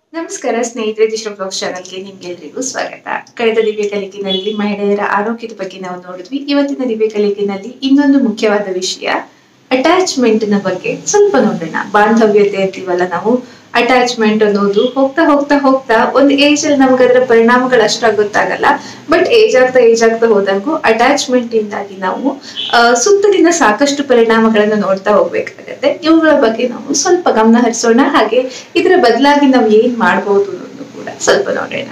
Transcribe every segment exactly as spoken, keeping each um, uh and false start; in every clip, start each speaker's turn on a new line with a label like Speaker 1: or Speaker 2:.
Speaker 1: ನಮಸ್ಕಾರ ಸ್ನೇಹಿತರೆ, ದಿಶಾ ಬ್ಲಾಗ್ಸ್ ಚಾನಲ್ಗೆ ನಿಮ್ಗೆಲ್ರಿಗೂ ಸ್ವಾಗತ. ಕಳೆದ ದಿವ್ಯ ಕಲಿಕಿನಲ್ಲಿ ಮಹಿಳೆಯರ ಆರೋಗ್ಯದ ಬಗ್ಗೆ ನಾವು ನೋಡಿದ್ವಿ. ಇವತ್ತಿನ ದಿವ್ಯ ಕಲಿಕಿನಲ್ಲಿ ಇನ್ನೊಂದು ಮುಖ್ಯವಾದ ವಿಷಯ ಅಟ್ಯಾಚ್ಮೆಂಟ್ ನ ಬಗ್ಗೆ ಸ್ವಲ್ಪ ನೋಡೋಣ. ಬಾಂಧವ್ಯತೆ ಅಂತೀವಲ್ಲ ನಾವು, ಅಟ್ಯಾಚ್ಮೆಂಟ್ ಅನ್ನೋದು ಹೋಗ್ತಾ ಹೋಗ್ತಾ ಹೋಗ್ತಾ ಒಂದು ಏಜ್ ಅಲ್ಲಿ ನಮ್ಗೆ ಅದರ ಪರಿಣಾಮಗಳು ಅಷ್ಟಾಗಿ ಗೊತ್ತಾಗಲ್ಲ. ಬಟ್ ಏಜ್ ಆಗ್ತಾ ಏಜ್ ಆಗ್ತಾ ಹೋದಂಗೂ ಅಟ್ಯಾಚ್ಮೆಂಟ್ ಇಂದಾಗಿ ನಾವು ಅಹ್ ಸುತ್ತಲಿನ ಸಾಕಷ್ಟು ಪರಿಣಾಮಗಳನ್ನ ನೋಡ್ತಾ ಹೋಗ್ಬೇಕಾಗತ್ತೆ. ಇವುಗಳ ಬಗ್ಗೆ ನಾವು ಸ್ವಲ್ಪ ಗಮನ ಹರಿಸೋಣ. ಹಾಗೆ ಇದರ ಬದಲಾಗಿ ನಾವು ಏನ್ ಮಾಡ್ಬೋದು ಅನ್ನೋದು ಕೂಡ ಸ್ವಲ್ಪ ನೋಡೋಣ.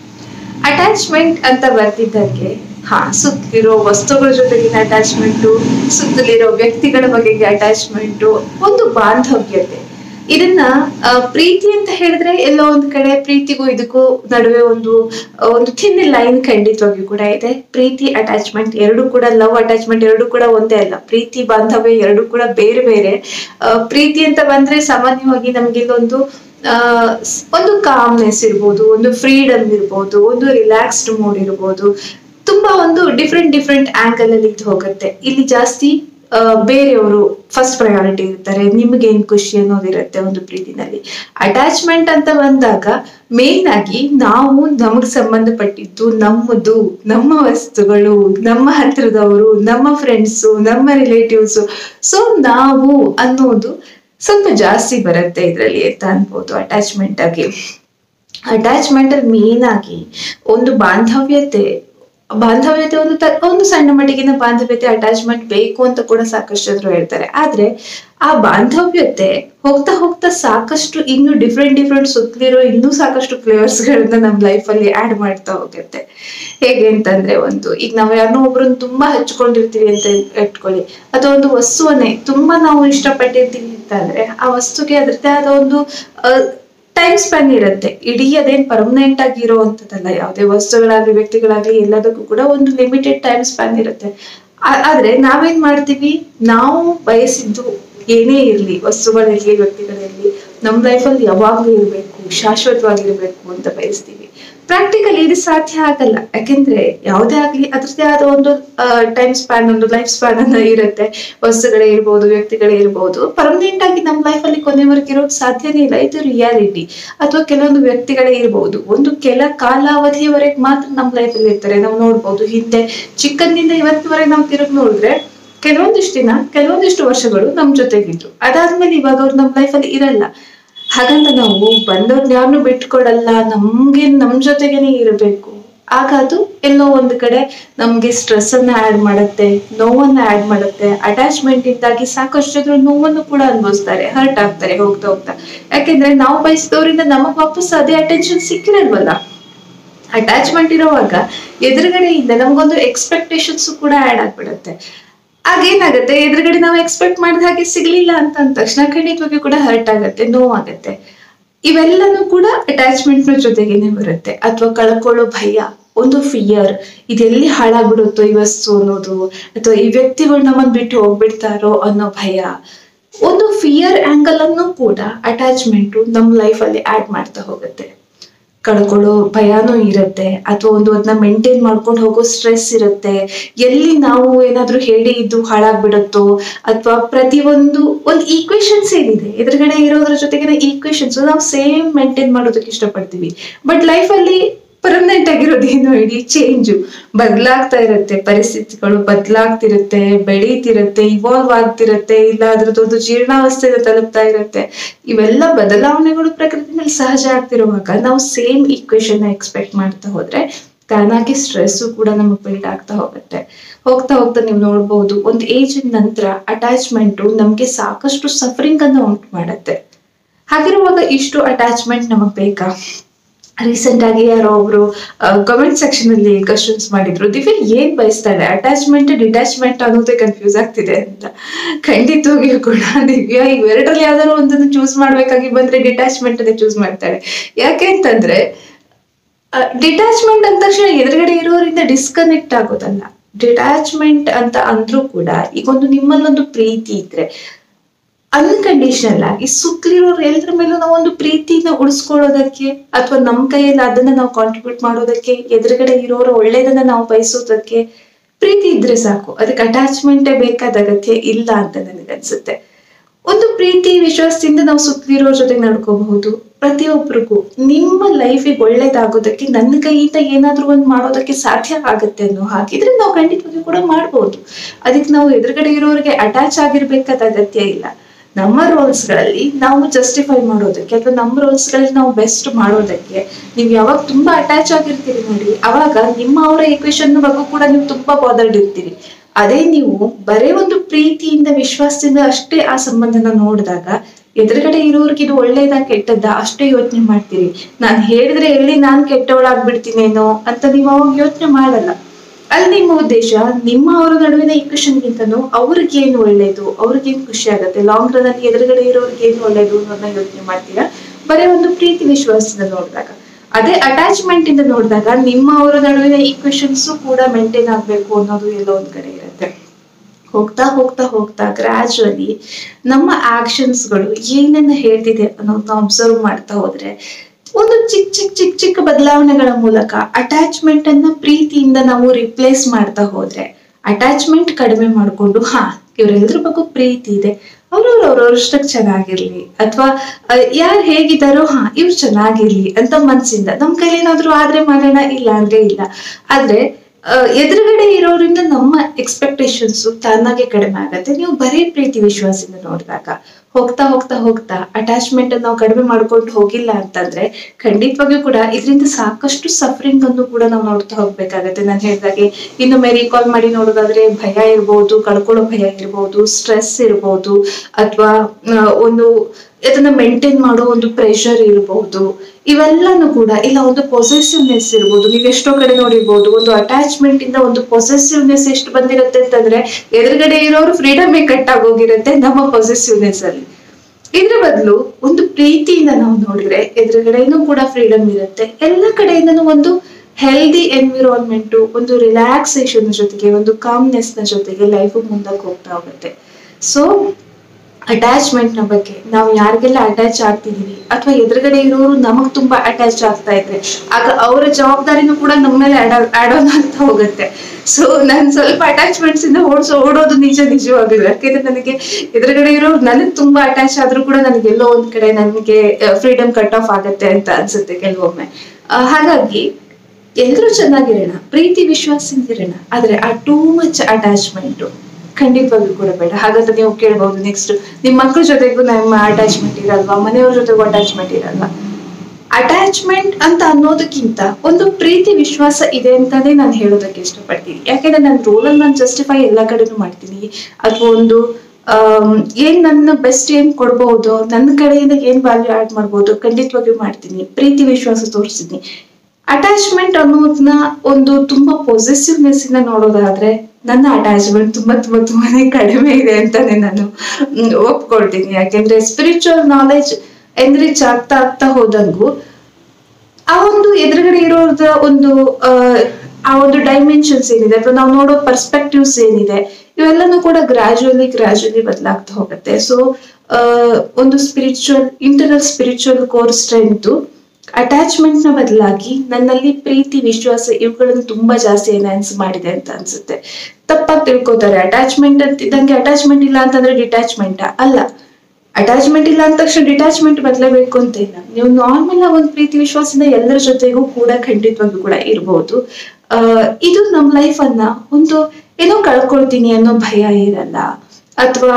Speaker 1: ಅಟ್ಯಾಚ್ಮೆಂಟ್ ಅಂತ ಬರ್ತಿದ್ದಕ್ಕೆ ಹಾ ಸುತ್ತಲಿರೋ ವಸ್ತುಗಳ ಜೊತೆಗಿನ ಅಟ್ಯಾಚ್ಮೆಂಟು, ಸುತ್ತಲಿರೋ ವ್ಯಕ್ತಿಗಳ ಬಗೆಗೆ ಅಟ್ಯಾಚ್ಮೆಂಟು, ಒಂದು ಬಾಂಧವ್ಯತೆ. ಇದನ್ನ ಪ್ರೀತಿ ಅಂತ ಹೇಳಿದ್ರೆ ಎಲ್ಲೋ ಒಂದ್ ಕಡೆ ಪ್ರೀತಿಗೂ ಇದಕ್ಕೂ ನಡುವೆ ಒಂದು ಒಂದು ಥಿನ್ ಲೈನ್ ಖಂಡಿತವಾಗಿಯೂ ಕೂಡ ಇದೆ. ಪ್ರೀತಿ ಅಟ್ಯಾಚ್ಮೆಂಟ್ ಎರಡು ಕೂಡ, ಲವ್ ಅಟ್ಯಾಚ್ಮೆಂಟ್ ಎರಡು ಕೂಡ ಒಂದೇ ಅಲ್ಲ. ಪ್ರೀತಿ ಬಾಂಧವ್ಯ ಎರಡು ಕೂಡ ಬೇರೆ ಬೇರೆ. ಅಹ್ ಪ್ರೀತಿ ಅಂತ ಬಂದ್ರೆ ಸಾಮಾನ್ಯವಾಗಿ ನಮ್ಗೆ ಇಲ್ಲೊಂದು ಆ ಒಂದು ಕಾಮ್ನೆಸ್ ಇರ್ಬೋದು, ಒಂದು ಫ್ರೀಡಮ್ ಇರ್ಬೋದು, ಒಂದು ರಿಲ್ಯಾಕ್ಸ್ಡ್ ಮೂಡ್ ಇರ್ಬೋದು, ತುಂಬಾ ಒಂದು ಡಿಫ್ರೆಂಟ್ ಡಿಫ್ರೆಂಟ್ ಆಂಗಲ್ ಅಲ್ಲಿ ಇದು ಹೋಗುತ್ತೆ. ಇಲ್ಲಿ ಜಾಸ್ತಿ ಅಹ್ ಬೇರೆಯವರು ಫಸ್ಟ್ ಪ್ರಯಾರಿಟಿ ಇರ್ತಾರೆ, ನಿಮ್ಗೆ ಏನ್ ಖುಷಿ ಅನ್ನೋದಿರುತ್ತೆ ಒಂದು ಪ್ರೀತಿನಲ್ಲಿ. ಅಟ್ಯಾಚ್ಮೆಂಟ್ ಅಂತ ಬಂದಾಗ ಮೇನ್ ಆಗಿ ನಾವು ನಮಗ್ ಸಂಬಂಧಪಟ್ಟಿದ್ದು ನಮ್ಮದು, ನಮ್ಮ ವಸ್ತುಗಳು, ನಮ್ಮ ಹತ್ರದವರು, ನಮ್ಮ ಫ್ರೆಂಡ್ಸು, ನಮ್ಮ ರಿಲೇಟಿವ್ಸು, ಸೊ ನಾವು ಅನ್ನೋದು ಸ್ವಲ್ಪ ಜಾಸ್ತಿ ಬರುತ್ತೆ ಇದರಲ್ಲಿ ಅಂತ ಅನ್ಬೋದು ಅಟ್ಯಾಚ್ಮೆಂಟ್ ಆಗಿ. ಅಟ್ಯಾಚ್ಮೆಂಟ್ ಅಲ್ಲಿ ಮೇನ್ ಆಗಿ ಒಂದು ಬಾಂಧವ್ಯತೆ ಬಾಂಧವ್ಯತೆ ಒಂದು ಒಂದು ಸಣ್ಣ ಮಟ್ಟಿಗಿನ ಬಾಂಧವ್ಯತೆ, ಅಟ್ಯಾಚ್ಮೆಂಟ್ ಬೇಕು ಅಂತ ಕೂಡ ಸಾಕಷ್ಟು ಜನರು ಹೇಳ್ತಾರೆ. ಆದ್ರೆ ಆ ಬಾಂಧವ್ಯತೆ ಹೋಗ್ತಾ ಹೋಗ್ತಾ ಸಾಕಷ್ಟು ಇನ್ನು ಡಿಫ್ರೆಂಟ್ ಡಿಫ್ರೆಂಟ್ ಸುತ್ತಲಿರೋ ಇನ್ನೂ ಸಾಕಷ್ಟು ಫ್ಲೇವರ್ಸ್ ಗಳನ್ನ ನಮ್ ಲೈಫ್ ಅಲ್ಲಿ ಆಡ್ ಮಾಡ್ತಾ ಹೋಗುತ್ತೆ. ಹೇಗೆ ಅಂತಂದ್ರೆ, ಒಂದು ಈಗ ನಾವು ಯಾರನ್ನೋ ಒಬ್ರನ್ನ ತುಂಬಾ ಹಚ್ಕೊಂಡಿರ್ತೀವಿ ಅಂತ ಇಟ್ಕೊಳ್ಳಿ, ಅಥವಾ ಒಂದು ವಸ್ತುವನ್ನೇ ತುಂಬಾ ನಾವು ಇಷ್ಟಪಟ್ಟಿರ್ತೀವಿ ಅಂತ ಅಂದ್ರೆ ಆ ವಸ್ತುಗೆ ಅದ್ರದ್ದೇ ಆದ ಒಂದು ಅಹ್ ಟೈಮ್ ಸ್ಪ್ಯಾನ್ ಇರುತ್ತೆ. ಇಡೀ ಅದೇನ್ ಪರ್ಮನೆಂಟ್ ಆಗಿ ಇರೋವಂಥದ್ದಲ್ಲ. ಯಾವುದೇ ವಸ್ತುಗಳಾಗ್ಲಿ ವ್ಯಕ್ತಿಗಳಾಗ್ಲಿ ಎಲ್ಲದಕ್ಕೂ ಕೂಡ ಒಂದು ಲಿಮಿಟೆಡ್ ಟೈಮ್ ಸ್ಪ್ಯಾನ್ ಇರುತ್ತೆ. ಆದ್ರೆ ನಾವೇನ್ ಮಾಡ್ತೀವಿ, ನಾವು ಬಯಸಿದ್ದು ಏನೇ ಇರ್ಲಿ, ವಸ್ತುಗಳಿರ್ಲಿ ವ್ಯಕ್ತಿಗಳಿರ್ಲಿ, ನಮ್ ಲೈಫಲ್ಲಿ ಯಾವಾಗ್ಲೂ ಇರ್ಬೇಕು, ಶಾಶ್ವತವಾಗಿರ್ಬೇಕು ಅಂತ ಬಯಸ್ತೀವಿ. ಪ್ರಾಕ್ಟಿಕಲಿ ಇದು ಸಾಧ್ಯ ಆಗಲ್ಲ. ಯಾಕೆಂದ್ರೆ ಯಾವುದೇ ಆಗ್ಲಿ ಅದ್ರದ್ದೇ ಆದ ಒಂದು ಟೈಮ್ ಸ್ಪ್ಯಾನ್, ಒಂದು ಲೈಫ್ ಸ್ಪ್ಯಾನ್ ಅನ್ನ ಇರುತ್ತೆ. ವಸ್ತುಗಳೇ ಇರ್ಬೋದು, ವ್ಯಕ್ತಿಗಳೇ ಇರ್ಬೋದು, ಪರ್ಮನೆಂಟ್ ಆಗಿ ನಮ್ಮ ಲೈಫ್ ಅಲ್ಲಿ ಕೊನೆವರೆಗೆ ಇರೋದು ಸಾಧ್ಯನೇ ಇಲ್ಲ. ಇದು ರಿಯಾಲಿಟಿ. ಅಥವಾ ಕೆಲವೊಂದು ವ್ಯಕ್ತಿಗಳೇ ಇರ್ಬೋದು, ಒಂದು ಕೆಲ ಕಾಲಾವಧಿಯವರೆಗೆ ಮಾತ್ರ ನಮ್ಮ ಲೈಫ್ ಅಲ್ಲಿ ಇರ್ತಾರೆ. ನಾವು ನೋಡ್ಬೋದು, ಹಿಂದೆ ಚಿಕ್ಕಂದಿಂದ ಇವತ್ತಿನವರೆಗೆ ನಾವು ತಿರುಗಿ ನೋಡಿದ್ರೆ ಕೆಲವೊಂದಿಷ್ಟು ದಿನ, ಕೆಲವೊಂದಿಷ್ಟು ವರ್ಷಗಳು ನಮ್ ಜೊತೆಗಿದ್ರು. ಅದಾದ್ಮೇಲೆ ಇವಾಗ ಅವ್ರು ನಮ್ ಲೈಫ್ ಅಲ್ಲಿ ಇರಲ್ಲ. ಹಾಗಂತ ನಾವು ಬಂದವ್ರನ್ನ ಯಾರನ್ನು ಬಿಟ್ಕೊಡಲ್ಲ, ನಮ್ಗೆ ನಮ್ ಜೊತೆಗೇನೆ ಇರಬೇಕು. ಆಗ ಅದು ಎಲ್ಲೋ ಒಂದ್ ಕಡೆ ನಮ್ಗೆ ಸ್ಟ್ರೆಸ್ ಅನ್ನ ಆಡ್ ಮಾಡುತ್ತೆ, ನೋವನ್ನ ಆಡ್ ಮಾಡುತ್ತೆ. ಅಟ್ಯಾಚ್ಮೆಂಟ್ ಇಂದಾಗಿ ಸಾಕಷ್ಟು ಜನರು ನೋವನ್ನು ಕೂಡ ಅನುಭವಿಸ್ತಾರೆ, ಹರ್ಟ್ ಆಗ್ತಾರೆ ಹೋಗ್ತಾ ಹೋಗ್ತಾ. ಯಾಕೆಂದ್ರೆ ನಾವು ಬಯಸಿದವರಿಂದ ನಮಗ್ ವಾಪಸ್ ಅದೇ ಅಟೆನ್ಷನ್ ಸಿಕ್ಕಿರಲ್ವಲ್ಲ. ಅಟ್ಯಾಚ್ಮೆಂಟ್ ಇರೋವಾಗ ಎದುರುಗಡೆಯಿಂದ ನಮ್ಗೊಂದು ಎಕ್ಸ್ಪೆಕ್ಟೇಷನ್ಸ್ ಕೂಡ ಆಡ್ ಆಗ್ಬಿಡುತ್ತೆ. ಆಗೇನಾಗತ್ತೆ, ಎದುರುಗಡೆ ನಾವು ಎಕ್ಸ್ಪೆಕ್ಟ್ ಮಾಡಿದ ಹಾಗೆ ಸಿಗ್ಲಿಲ್ಲ ಅಂತ ಅಂದ ತಕ್ಷಣ ಖಂಡಿತವಾಗಿ ಕೂಡ ಹರ್ಟ್ ಆಗತ್ತೆ, ನೋವಾಗತ್ತೆ. ಇವೆಲ್ಲನೂ ಕೂಡ ಅಟ್ಯಾಚ್ಮೆಂಟ್ ನ ಜೊತೆಗೇನೆ ಬರುತ್ತೆ. ಅಥವಾ ಕಳ್ಕೊಳ್ಳೋ ಭಯ, ಒಂದು ಫಿಯರ್, ಇದೆಲ್ಲಿ ಹಾಳಾಗ್ಬಿಡುತ್ತೋ ಈ ವಸ್ತು ಅನ್ನೋದು, ಅಥವಾ ಈ ವ್ಯಕ್ತಿಗಳು ನಮ್ಮನ್ನ ಬಿಟ್ಟು ಹೋಗ್ಬಿಡ್ತಾರೋ ಅನ್ನೋ ಭಯ, ಒಂದು ಫಿಯರ್ ಆಂಗಲ್ ಅನ್ನು ಕೂಡ ಅಟ್ಯಾಚ್ಮೆಂಟ್ ನಮ್ ಲೈಫ್ ಅಲ್ಲಿ ಆಡ್ ಮಾಡ್ತಾ ಹೋಗುತ್ತೆ. ಕಳ್ಕೊಳ್ಳೋ ಭಯಾನೂ ಇರುತ್ತೆ, ಅಥವಾ ಒಂದು ಅದನ್ನ ಮೇಂಟೈನ್ ಮಾಡ್ಕೊಂಡು ಹೋಗೋ ಸ್ಟ್ರೆಸ್ ಇರುತ್ತೆ. ಎಲ್ಲಿ ನಾವು ಏನಾದ್ರೂ ಹೇಳಿ ಇದು ಹಾಳಾಗ್ಬಿಡುತ್ತೋ, ಅಥವಾ ಪ್ರತಿಯೊಂದು ಒಂದು ಈಕ್ವೇಶನ್ಸ್ ಏನಿದೆ ಎದುರುಗಡೆ ಇರೋದ್ರ ಜೊತೆಗಿನ ಈಕ್ವೇಶನ್ಸ್ ನಾವು ಸೇಮ್ ಮೇಂಟೈನ್ ಮಾಡೋದಕ್ಕೆ ಇಷ್ಟಪಡ್ತೀವಿ. ಬಟ್ ಲೈಫ್ ಅಲ್ಲಿ ಪರ್ಮನೆಂಟ್ ಆಗಿರೋದೇನು ಹೇಳಿ, ಚೇಂಜು ಬದಲಾಗ್ತಾ ಇರುತ್ತೆ, ಪರಿಸ್ಥಿತಿಗಳು ಬದಲಾಗ್ತಿರುತ್ತೆ, ಬೆಳೀತಿರುತ್ತೆ, ಇವಾಲ್ವ್ ಆಗ್ತಿರುತ್ತೆ, ಇಲ್ಲ ಅದ್ರದ್ದೊಂದು ಜೀರ್ಣಾವಸ್ಥೆನ ತಲುಪ್ತಾ ಇರುತ್ತೆ. ಇವೆಲ್ಲ ಬದಲಾವಣೆಗಳು ಪ್ರಕೃತಿನಲ್ಲಿ ಸಹಜ ಆಗ್ತಿರುವಾಗ ನಾವು ಸೇಮ್ ಈಕ್ವೇಶನ್ ಎಕ್ಸ್ಪೆಕ್ಟ್ ಮಾಡ್ತಾ ಹೋದ್ರೆ ತಾನಾಗಿ ಸ್ಟ್ರೆಸ್ಸು ಕೂಡ ನಮಗೆ ಬಿಲ್ಡ್ ಆಗ್ತಾ ಹೋಗುತ್ತೆ. ಹೋಗ್ತಾ ಹೋಗ್ತಾ ನೀವು ನೋಡ್ಬಹುದು, ಒಂದು ಏಜ್ ನಂತರ ಅಟ್ಯಾಚ್ಮೆಂಟು ನಮ್ಗೆ ಸಾಕಷ್ಟು ಸಫರಿಂಗ್ ಅನ್ನ ಉಂಟು ಮಾಡುತ್ತೆ. ಹಾಗಿರುವಾಗ ಇಷ್ಟು ಅಟ್ಯಾಚ್ಮೆಂಟ್ ನಮಗ್ ಬೇಕಾ? ರೀಸೆಂಟ್ ಆಗಿ ಯಾರೋ ಒಬ್ರು ಕಮೆಂಟ್ ಸೆಕ್ಷನ್ ಅಲ್ಲಿ ಕ್ವಶನ್ಸ್ ಮಾಡಿದ್ರು, ದಿವ್ಯ ಏನ್ ಬಯಸ್ತಾಳೆ, ಅಟ್ಯಾಚ್ಮೆಂಟ್ ಡಿಟ್ಯಾಚ್ಮೆಂಟ್ ಅನ್ನೋದೇ ಕನ್ಫ್ಯೂಸ್ ಆಗ್ತಿದೆ ಅಂತ. ಖಂಡಿತವಾಗಿಯೂ ಕೂಡ ದಿವ್ಯಾ ಇವೆರಡರಲ್ಲಿ ಯಾವ್ದಾದ್ರು ಒಂದನ್ನು ಚೂಸ್ ಮಾಡ್ಬೇಕಾಗಿ ಬಂದ್ರೆ ಡಿಟ್ಯಾಚ್ಮೆಂಟ್ ಅನ್ನ ಚೂಸ್ ಮಾಡ್ತಾಳೆ. ಯಾಕೆ ಅಂತಂದ್ರೆ ಡಿಟ್ಯಾಚ್ಮೆಂಟ್ ಅಂದ ತಕ್ಷಣ ಎದುರುಗಡೆ ಇರೋರಿಂದ ಡಿಸ್ಕನೆಕ್ಟ್ ಆಗೋದಲ್ಲ. ಡಿಟ್ಯಾಚ್ಮೆಂಟ್ ಅಂತ ಅಂದ್ರೂ ಕೂಡ ಈಗ ಒಂದು ನಿಮ್ಮಲ್ಲೊಂದು ಪ್ರೀತಿ ಇದ್ರೆ ಅನ್ಕಂಡೀಷನಲ್ ಆಗಿ ಸುತ್ತಲಿರೋರು ಎಲ್ಲರ ಮೇಲೂ ನಾವು ಒಂದು ಪ್ರೀತಿನ ಉಳಿಸ್ಕೊಳ್ಳೋದಕ್ಕೆ, ಅಥವಾ ನಮ್ ಕೈಯಲ್ಲಿ ಅದನ್ನ ನಾವು ಕಾಂಟ್ರಿಬ್ಯೂಟ್ ಮಾಡೋದಕ್ಕೆ, ಎದುರುಗಡೆ ಇರೋರು ಒಳ್ಳೇದನ್ನ ನಾವು ಬಯಸೋದಕ್ಕೆ ಪ್ರೀತಿ ಇದ್ರೆ ಸಾಕು. ಅದಕ್ಕೆ ಅಟ್ಯಾಚ್ಮೆಂಟೇ ಬೇಕಾದ ಅಗತ್ಯ ಇಲ್ಲ ಅಂತ ನನಗನ್ಸುತ್ತೆ. ಒಂದು ಪ್ರೀತಿ ವಿಶ್ವಾಸದಿಂದ ನಾವು ಸುತ್ತಲಿರೋ ಜೊತೆ ನಡ್ಕೋಬಹುದು. ಪ್ರತಿಯೊಬ್ಬರಿಗೂ ನಿಮ್ಮ ಲೈಫಿಗೆ ಒಳ್ಳೇದಾಗೋದಕ್ಕೆ ನನ್ನ ಕೈಯಿಂದ ಏನಾದ್ರೂ ಒಂದು ಮಾಡೋದಕ್ಕೆ ಸಾಧ್ಯ ಆಗುತ್ತೆ ಅನ್ನೋ ಹಾಗಿದ್ರೆ ನಾವು ಖಂಡಿತವಾಗಿ ಕೂಡ ಮಾಡ್ಬೋದು. ಅದಕ್ಕೆ ನಾವು ಎದುರುಗಡೆ ಇರೋರಿಗೆ ಅಟ್ಯಾಚ್ ಆಗಿರ್ಬೇಕಾದ ಅಗತ್ಯ ಇಲ್ಲ. ನಮ್ಮ ರೋಲ್ಸ್ ಗಳಲ್ಲಿ ನಾವು ಜಸ್ಟಿಫೈ ಮಾಡೋದಕ್ಕೆ ಅಥವಾ ನಮ್ಮ ರೋಲ್ಸ್ ಗಳಲ್ಲಿ ನಾವು ಬೆಸ್ಟ್ ಮಾಡೋದಕ್ಕೆ ನೀವು ಯಾವಾಗ ತುಂಬಾ ಅಟ್ಯಾಚ್ ಆಗಿರ್ತೀರಿ ನೋಡಿ, ಅವಾಗ ನಿಮ್ಮ ಅವರ ಈಕ್ವೇಶನ್ ಬಗ್ಗೆ ಕೂಡ ನೀವು ತುಂಬಾ ಬಾದರ್ಡ್ ಇರ್ತೀರಿ. ಅದೇ ನೀವು ಬರೇ ಒಂದು ಪ್ರೀತಿಯಿಂದ ವಿಶ್ವಾಸದಿಂದ ಅಷ್ಟೇ ಆ ಸಂಬಂಧನ ನೋಡಿದಾಗ ಎದುರುಗಡೆ ಇರೋರ್ಗೆ ಇದು ಒಳ್ಳೇದ ಕೆಟ್ಟದ್ದ ಅಷ್ಟೇ ಯೋಚನೆ ಮಾಡ್ತೀರಿ. ನಾನ್ ಹೇಳಿದ್ರೆ ಎಲ್ಲಿ ನಾನ್ ಕೆಟ್ಟವಳಾಗ್ಬಿಡ್ತೀನೇನೋ ಅಂತ ನೀವು ಅವಾಗ ಯೋಚನೆ ಮಾಡಲ್ಲ. ಅಲ್ಲಿ ನಿಮ್ಮ ಉದ್ದೇಶ ನಿಮ್ಮ ಅವರ ನಡುವಿನ ಈಕ್ವೇಶನ್ಗಿಂತನೂ ಅವ್ರಿಗೇನು ಒಳ್ಳೇದು, ಅವ್ರಿಗೇನು ಖುಷಿ ಆಗುತ್ತೆ, ಲಾಂಗ್ ರನ್ ಅಲ್ಲಿ ಎದುರುಗಡೆ ಇರೋರ್ಗೆ ಏನು ಒಳ್ಳೇದು ಅನ್ನೋದನ್ನ ಯೋಚನೆ ಮಾಡ್ತೀರಾ ಬರೀ ಒಂದು ಪ್ರೀತಿ ವಿಶ್ವಾಸದಿಂದ ನೋಡಿದಾಗ. ಅದೇ ಅಟ್ಯಾಚ್ಮೆಂಟ್ ಇಂದ ನೋಡಿದಾಗ ನಿಮ್ಮ ಅವರ ನಡುವಿನ ಈಕ್ವೇಶನ್ಸ್ ಕೂಡ ಮೇಂಟೈನ್ ಆಗ್ಬೇಕು ಅನ್ನೋದು ಎಲ್ಲೋ ಒಂದ್ ಕಡೆ ಇರುತ್ತೆ. ಹೋಗ್ತಾ ಹೋಗ್ತಾ ಹೋಗ್ತಾ ಗ್ರಾಜುವಲಿ ನಮ್ಮ ಆಕ್ಷನ್ಸ್ಗಳು ಏನನ್ನ ಹೇಳ್ತಿದೆ ಅನ್ನೋದನ್ನ ಅಬ್ಸರ್ವ್ ಮಾಡ್ತಾ ಹೋದ್ರೆ ಒಂದು ಚಿಕ್ಕ ಚಿಕ್ಕ ಚಿಕ್ಕ ಚಿಕ್ಕ ಬದಲಾವಣೆಗಳ ಮೂಲಕ ಅಟ್ಯಾಚ್ಮೆಂಟ್ ಅನ್ನ ಪ್ರೀತಿಯಿಂದ ನಾವು ರಿಪ್ಲೇಸ್ ಮಾಡ್ತಾ ಹೋದ್ರೆ, ಅಟ್ಯಾಚ್ಮೆಂಟ್ ಕಡಿಮೆ ಮಾಡ್ಕೊಂಡು ಹಾ ಇವ್ರೆಲ್ದ್ರ ಬಗ್ಗೆ ಪ್ರೀತಿ ಇದೆ, ಅವ್ರವ್ರ ಅವ್ರವ್ರಷ್ಟಕ್ಕೆ ಚೆನ್ನಾಗಿರ್ಲಿ ಅಥವಾ ಯಾರು ಹೇಗಿದ್ದಾರೋ ಹಾ ಇವ್ರು ಚೆನ್ನಾಗಿರ್ಲಿ ಅಂತ ಮನ್ಸಿಂದ ನಮ್ ಕೈಲಿ ಏನಾದ್ರು ಆದ್ರೆ ಮಾಡೋಣ, ಇಲ್ಲ ಅಂದ್ರೆ ಇಲ್ಲ. ಆದ್ರೆ ಅಹ್ ಎದುರುಗಡೆ ಇರೋದ್ರಿಂದ ನಮ್ಮ ಎಕ್ಸ್ಪೆಕ್ಟೇಷನ್ಸ್ ತಾನಾಗೆ ಕಡಿಮೆ ಆಗತ್ತೆ ನೀವು ಬರೀ ಪ್ರೀತಿ ವಿಶ್ವಾಸದಿಂದ ನೋಡಿದಾಗ. ಹೋಗ್ತಾ ಹೋಗ್ತಾ ಹೋಗ್ತಾ ಅಟ್ಯಾಚ್ಮೆಂಟ್ ಅನ್ನು ನಾವು ಕಡಿಮೆ ಮಾಡ್ಕೊಂಡು ಹೋಗಿಲ್ಲ ಅಂತಂದ್ರೆ ಖಂಡಿತವಾಗಿಯೂ ಕೂಡ ಇದರಿಂದ ಸಾಕಷ್ಟು ಸಫರಿಂಗ್ ಅನ್ನು ಕೂಡ ನಾವು ನೋಡ್ತಾ ಹೋಗ್ಬೇಕಾಗತ್ತೆ. ನಾನು ಹೇಳಿದಾಗೆ ಇನ್ನೊಮ್ಮೆ ರೀಕಾಲ್ ಮಾಡಿ ನೋಡೋದಾದ್ರೆ ಭಯ ಇರ್ಬೋದು, ಕಳ್ಕೊಳ್ಳೋ ಭಯ ಇರ್ಬೋದು, ಸ್ಟ್ರೆಸ್ ಇರ್ಬೋದು, ಅಥವಾ ಒಂದು ಇದನ್ನ ಮೇಂಟೈನ್ ಮಾಡೋ ಒಂದು ಪ್ರೆಷರ್ ಇರ್ಬೋದು, ಇವೆಲ್ಲನೂ ಕೂಡ ಇಲ್ಲ ಒಂದು ಪೊಸೆಸಿವ್ನೆಸ್ ಇರ್ಬೋದು. ನೀವು ಎಷ್ಟೋ ಕಡೆ ನೋಡಿರ್ಬೋದು ಒಂದು ಅಟ್ಯಾಚ್ಮೆಂಟ್ ಇಂದ ಒಂದು ಪೊಸೆಸಿವ್ನೆಸ್ ಎಷ್ಟು ಬಂದಿರುತ್ತೆ ಅಂತಂದ್ರೆ ಎದುರುಗಡೆ ಇರೋರು ಫ್ರೀಡಮ್ ಕಟ್ ಆಗೋಗಿರುತ್ತೆ ನಮ್ಮ ಪೊಸೆಸಿವ್ನೆಸ್ ಅಲ್ಲಿ. ಇದ್ರ ಬದಲು ಒಂದು ಪ್ರೀತಿಯಿಂದ ನಾವು ನೋಡಿದ್ರೆ ಎದುರುಗಡೆನೂ ಕೂಡ ಫ್ರೀಡಮ್ ಇರುತ್ತೆ, ಎಲ್ಲ ಕಡೆಯಿಂದನೂ ಒಂದು ಹೆಲ್ದಿ ಎನ್ವಿರಾನ್ಮೆಂಟ್, ಒಂದು ರಿಲ್ಯಾಕ್ಸೇಷನ್ ಜೊತೆಗೆ ಒಂದು ಕಾಮ್ನೆಸ್ ನ ಜೊತೆಗೆ ಲೈಫ್ ಮುಂದಕ್ಕೆ ಹೋಗ್ತಾ ಹೋಗುತ್ತೆ. ಸೊ ಅಟ್ಯಾಚ್ಮೆಂಟ್ ನ ಬಗ್ಗೆ ನಾವು ಯಾರಿಗೆಲ್ಲ ಅಟ್ಯಾಚ್ ಆಗ್ತಿದೀವಿ ಅಥವಾ ಎದುರುಗಡೆ ಇರೋರು ನಮಗ್ ತುಂಬಾ ಅಟ್ಯಾಚ್ ಆಗ್ತಾ ಇದ್ರೆ ಆಗ ಅವರ ಜವಾಬ್ದಾರಿನೂ ಕೂಡ ನಮ್ಮ ಮೇಲೆ ಆಡ್ ಆನ್ ಆಗ್ತಾ ಹೋಗುತ್ತೆ. ಸೊ ನಾನು ಸ್ವಲ್ಪ ಅಟ್ಯಾಚ್ಮೆಂಟ್ಸ್ ಇಂದ ಓಡಿಸೋ ಓಡೋದು ನಿಜ ನಿಜವಾಗ್ಲೂ. ಯಾಕೆಂದ್ರೆ ನನಗೆ ಎದುರುಗಡೆ ಇರೋರು ನನಗ್ ತುಂಬಾ ಅಟ್ಯಾಚ್ ಆದ್ರೂ ಕೂಡ ನನಗೆ ಎಲ್ಲೋ ಒಂದ್ ಕಡೆ ನನಗೆ ಫ್ರೀಡಮ್ ಕಟ್ ಆಫ್ ಆಗತ್ತೆ ಅಂತ ಅನ್ಸುತ್ತೆ ಕೆಲವೊಮ್ಮೆ. ಹಾಗಾಗಿ ಎಲ್ರೂ ಚೆನ್ನಾಗಿರೋಣ, ಪ್ರೀತಿ ವಿಶ್ವಾಸದಿಂದ ಇರೋಣ, ಆದ್ರೆ ಆ ಟೂ ಮಚ್ ಅಟ್ಯಾಚ್ಮೆಂಟ್ ಖಂಡಿತವಾಗ್ಲೂ ಕೂಡ ಬೇಡ. ಹಾಗಾದ್ರೆ ನೀವು ಕೇಳ್ಬಹುದು ನೆಕ್ಸ್ಟ್ ನಿಮ್ ಮಕ್ಳ ಜೊತೆಗೂ ನಮ್ಮ ಅಟ್ಯಾಚ್ಮೆಂಟ್ ಇರಲ್ವಾ, ಮನೆಯವ್ರ ಜೊತೆಗೂ ಅಟ್ಯಾಚ್ಮೆಂಟ್ ಇರಲ್ವಾ? ಅಟ್ಯಾಚ್ಮೆಂಟ್ ಅಂತ ಅನ್ನೋದಕ್ಕಿಂತ ಒಂದು ಪ್ರೀತಿ ವಿಶ್ವಾಸ ಇದೆ ಅಂತಾನೆ ನಾನು ಹೇಳೋದಕ್ಕೆ ಇಷ್ಟಪಡ್ತೀನಿ. ಯಾಕೆಂದ್ರೆ ನನ್ನ ರೋಲ್ ಅನ್ನು ನಾನು ಜಸ್ಟಿಫೈ ಎಲ್ಲಾ ಕಡೆನೂ ಮಾಡ್ತೀನಿ, ಅಥವಾ ಒಂದು ಅಹ್ ಏನ್ ನನ್ನ ಬೆಸ್ಟ್ ಏನ್ ಕೊಡ್ಬಹುದು, ನನ್ನ ಕಡೆಯಿಂದ ಏನ್ ವ್ಯಾಲ್ಯೂ ಆಡ್ ಮಾಡ್ಬೋದು ಖಂಡಿತವಾಗಿಯೂ ಮಾಡ್ತೀನಿ, ಪ್ರೀತಿ ವಿಶ್ವಾಸ ತೋರಿಸ್ತೀನಿ. ಅಟ್ಯಾಚ್ಮೆಂಟ್ ಅನ್ನೋದನ್ನ ಒಂದು ತುಂಬಾ ಪೊಸೆಸಿವ್ನೆಸ್ ಇಂದ ನೋಡೋದಾದ್ರೆ ನನ್ನ ಅಟ್ಯಾಚ್ಮೆಂಟ್ ತುಂಬಾ ತುಂಬಾ ತುಂಬಾನೇ ಕಡಿಮೆ ಇದೆ ಅಂತಾನೆ ನಾನು ಒಪ್ಕೊಳ್ತೀನಿ. ಯಾಕೆಂದ್ರೆ ಸ್ಪಿರಿಚುವಲ್ ನಾಲೆಜ್ ಎನ್ರಿಚ್ ಆಗ್ತಾ ಆಗ್ತಾ ಹೋದಂಗೂ ಆ ಒಂದು ಎದುರುಗಡೆ ಇರೋದ ಒಂದು ಅಹ್ ಆ ಒಂದು ಡೈಮೆನ್ಷನ್ಸ್ ಏನಿದೆ ಅಥವಾ ನಾವು ನೋಡೋ ಪರ್ಸ್ಪೆಕ್ಟಿವ್ಸ್ ಏನಿದೆ ಇವೆಲ್ಲನೂ ಕೂಡ ಗ್ರಾಜುವಲಿ ಗ್ರಾಜುವಲಿ ಬದಲಾಗ್ತಾ ಹೋಗುತ್ತೆ. ಸೊ ಅಹ್ ಒಂದು spiritual internal spiritual core strength attachment ನ ಬದಲಾಗಿ ನನ್ನಲ್ಲಿ ಪ್ರೀತಿ ವಿಶ್ವಾಸ ಇವುಗಳನ್ನು ತುಂಬಾ ಜಾಸ್ತಿ ಎನ್ಹಾನ್ಸ್ ಮಾಡಿದೆ ಅಂತ ಅನ್ಸುತ್ತೆ. ತಪ್ಪಾಗಿ ತಿಳ್ಕೊತಾರೆ, ಅಟ್ಯಾಚ್ಮೆಂಟ್ ಅಂತಿದ್ದಂಗೆ ಅಟ್ಯಾಚ್ಮೆಂಟ್ ಇಲ್ಲ ಅಂತಂದ್ರೆ ಡಿಟ್ಯಾಚ್ಮೆಂಟ್ ಅಲ್ಲ, ಅಟ್ಯಾಚ್ಮೆಂಟ್ ಇಲ್ಲ ಅಂದ ತಕ್ಷಣ ಡಿಟ್ಯಾಚ್ಮೆಂಟ್ ಬದಲೇಬೇಕು ಅಂತ ಇಲ್ಲ. ನೀವು ನಾರ್ಮಲ್ ಆಗಿ ಒಂದು ಪ್ರೀತಿ ವಿಶ್ವಾಸದಿಂದ ಎಲ್ಲರ ಜೊತೆಗೂ ಕೂಡ ಖಂಡಿತವಾಗ್ಲೂ ಕೂಡ ಇರ್ಬೋದು. ಅಹ್ ಇದು ನಮ್ ಲೈಫ್ ಅನ್ನ ಒಂದು ಏನೋ ಕಳ್ಕೊಳ್ತೀನಿ ಅನ್ನೋ ಭಯ ಇರಲ್ಲ, ಅಥವಾ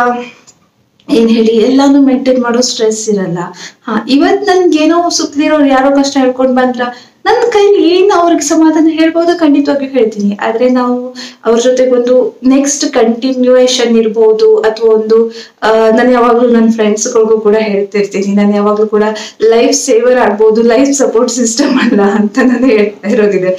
Speaker 1: ಏನ್ ಹೇಳಿ ಎಲ್ಲಾನು ಮೇಂಟೈನ್ ಮಾಡೋ ಸ್ಟ್ರೆಸ್ ಇರಲ್ಲ. ಹಾ ಇವತ್ ನನ್ಗೇನೋ ಸುತ್ತಲಿರೋರು ಯಾರೋ ಕಷ್ಟ ಹೇಳ್ಕೊಂಡ್ ಬಂದ್ರ ನನ್ನ ಕೈಲಿ ಏನ್ ಅವ್ರಿಗೆ ಸಮಾಧಾನ ಹೇಳ್ಬೋದು ಖಂಡಿತವಾಗಿಯೂ ಹೇಳ್ತೀನಿ. ಆದ್ರೆ ನಾವು ಅವ್ರ ಜೊತೆಗೆ ಒಂದು ನೆಕ್ಸ್ಟ್ ಕಂಟಿನ್ಯೂಯೇಷನ್ ಇರ್ಬೋದು, ಅಥವಾ ಒಂದು ಅಹ್ ನಾನು ಯಾವಾಗ್ಲೂ ನನ್ನ ಫ್ರೆಂಡ್ಸ್ಗಳಿಗೂ ಕೂಡ ಹೇಳ್ತಿರ್ತೀನಿ, ನಾನು ಯಾವಾಗ್ಲೂ ಕೂಡ ಲೈಫ್ ಸೇವರ್ ಆಗ್ಬೋದು, ಲೈಫ್ ಸಪೋರ್ಟ್ ಸಿಸ್ಟಮ್ ಅಲ್ಲ ಅಂತ ನಾನು ಹೇಳ್ತಾ ಇರೋದಿದೆ.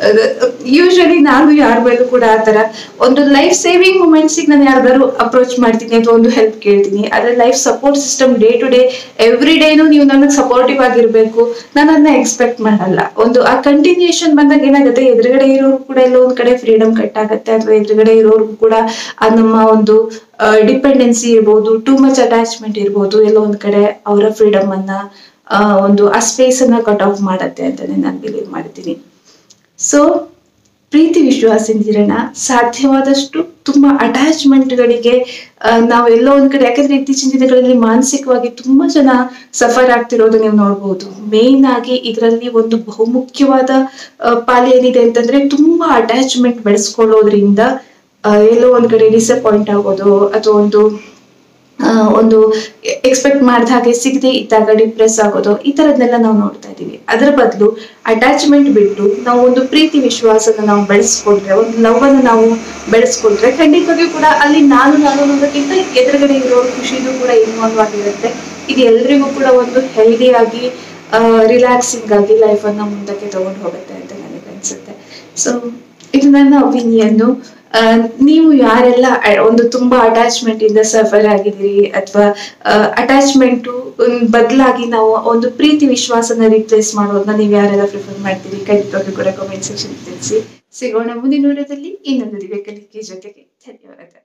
Speaker 1: ಯೂಶಲಿ ನಾನು ಯಾರ ಮೇಲೂ ಕೂಡ ಆತರ ಒಂದು ಲೈಫ್ ಸೇವಿಂಗ್ ಮೂಮೆಂಟ್ಸ್ ನಾನು ಯಾರ್ದಾರು ಅಪ್ರೋಚ್ ಮಾಡ್ತೀನಿ ಅಥವಾ ಒಂದು ಹೆಲ್ಪ್ ಕೇಳ್ತೀನಿ. ಆದ್ರೆ life support system day to day every ಡೇನು ನೀವು ನನಗೆ ಸಪೋರ್ಟಿವ್ ಆಗಿರ್ಬೇಕು ನಾನು ಅದನ್ನ ಎಕ್ಸ್ಪೆಕ್ಟ್ ಮಾಡಲ್ಲ. ಒಂದು ಆ ಕಂಟಿನ್ಯೂಯೇಷನ್ ಬಂದಾಗ ಏನಾಗುತ್ತೆ, ಎದುರುಗಡೆ ಇರೋರು ಕೂಡ ಎಲ್ಲೋ ಒಂದ್ ಕಡೆ ಫ್ರೀಡಮ್ ಕಟ್ ಆಗುತ್ತೆ, ಅಥವಾ ಎದುರುಗಡೆ ಇರೋರ್ಗು ಕೂಡ ಆ ನಮ್ಮ ಒಂದು ಡಿಪೆಂಡೆನ್ಸಿ ಇರ್ಬೋದು, ಟೂ ಮಚ್ ಅಟ್ಯಾಚ್ಮೆಂಟ್ ಇರ್ಬೋದು, ಎಲ್ಲೋ ಒಂದ್ ಕಡೆ ಅವರ ಫ್ರೀಡಮ್ ಅನ್ನ ಒಂದು ಆ ಸ್ಪೇಸ್ ಅನ್ನ ಕಟ್ ಆಫ್ ಮಾಡತ್ತೆ ಅಂತಾನೆ ನಾನು ಬಿಲೀವ್ ಮಾಡ್ತೀನಿ. ಸೊ ಪ್ರೀತಿ ವಿಶ್ವಾಸದಿಂದಿರೋಣ. ಸಾಧ್ಯವಾದಷ್ಟು ತುಂಬಾ ಅಟ್ಯಾಚ್ಮೆಂಟ್ ಗಳಿಗೆ ನಾವು ಎಲ್ಲೋ ಒಂದ್ ಕಡೆ, ಯಾಕಂದ್ರೆ ಇತ್ತೀಚಿನ ದಿನಗಳಲ್ಲಿ ಮಾನಸಿಕವಾಗಿ ತುಂಬಾ ಜನ ಸಫರ್ ಆಗ್ತಿರೋದು ನೀವು ನೋಡ್ಬೋದು. ಮೇನ್ ಆಗಿ ಇದರಲ್ಲಿ ಒಂದು ಬಹುಮುಖ್ಯವಾದ ಪಾಲು ಏನಿದೆ ಅಂತಂದ್ರೆ, ತುಂಬಾ ಅಟ್ಯಾಚ್ಮೆಂಟ್ ಬೆಳೆಸ್ಕೊಳ್ಳೋದ್ರಿಂದ ಎಲ್ಲೋ ಒಂದ್ ಕಡೆ ಡಿಸಪಾಯಿಂಟ್ ಆಗೋದು, ಅಥವಾ ಒಂದು ಒಂದು ಎಕ್ಸ್ಪೆಕ್ಟ್ ಮಾಡಿದ ಹಾಗೆ ಸಿಗದೆ ಇದ್ದಾಗ ಡಿಪ್ರೆಸ್ ಆಗೋದು, ಈ ತರದ್ನೆಲ್ಲ ನಾವು ನೋಡ್ತಾ ಇದೀವಿ. ಅದರ ಬದಲು ಅಟ್ಯಾಚ್ಮೆಂಟ್ ಬಿಟ್ಟು ನಾವು ಒಂದು ಪ್ರೀತಿ ವಿಶ್ವಾಸನ ನಾವು ಬೆಳೆಸ್ಕೊಂಡ್ರೆ, ಒಂದು ಲವ್ ಅನ್ನು ನಾವು ಬೆಳೆಸ್ಕೊಂಡ್ರೆ, ಖಂಡಿತವಾಗಿಯೂ ಕೂಡ ಅಲ್ಲಿ ನಾನು ನಾನು ಅನ್ನೋದಕ್ಕಿಂತ ಎದುರುಗಡೆ ಇರೋ ಖುಷಿನೂ ಕೂಡ ಇನ್ವಾಲ್ವ್ ಆಗಿರುತ್ತೆ. ಇದು ಎಲ್ರಿಗೂ ಕೂಡ ಒಂದು ಹೆಲ್ದಿ ಆಗಿ ರಿಲ್ಯಾಕ್ಸಿಂಗ್ ಆಗಿ ಲೈಫ್ ಅನ್ನ ಮುಂದಕ್ಕೆ ತಗೊಂಡು ಹೋಗುತ್ತೆ ಅಂತ ನನಗೆ ಅನ್ಸುತ್ತೆ. ಸೊ ಇದು ನನ್ನ ಒಪಿನಿಯನ್. ನೀವು ಯಾರೆಲ್ಲ ಒಂದು ತುಂಬಾ ಅಟ್ಯಾಚ್ಮೆಂಟ್ ಇಂದ ಸಫರ್ ಆಗಿದ್ದೀರಿ, ಅಥವಾ ಅಟ್ಯಾಚ್ಮೆಂಟ್ ಬದಲಾಗಿ ನಾವು ಒಂದು ಪ್ರೀತಿ ವಿಶ್ವಾಸನ ರಿಪ್ಲೇಸ್ ಮಾಡೋದನ್ನ ನೀವು ಯಾರೆಲ್ಲ ಪ್ರಿಫರ್ ಮಾಡ್ತೀರಿ, ಖಂಡಿತವಾಗಿ ಕೂಡ ಕಾಮೆಂಟ್ ಸೆಕ್ಷನ್ ತಿಳಿಸಿ. ಸಿಗೋಣ ಮುಂದಿನ ವಿಡಿಯೋದಲ್ಲಿ ಇನ್ನೊಂದು ದಿವ್ಯ ಕಲಿಕೆ ಜೊತೆಗೆ. ಧನ್ಯವಾದ.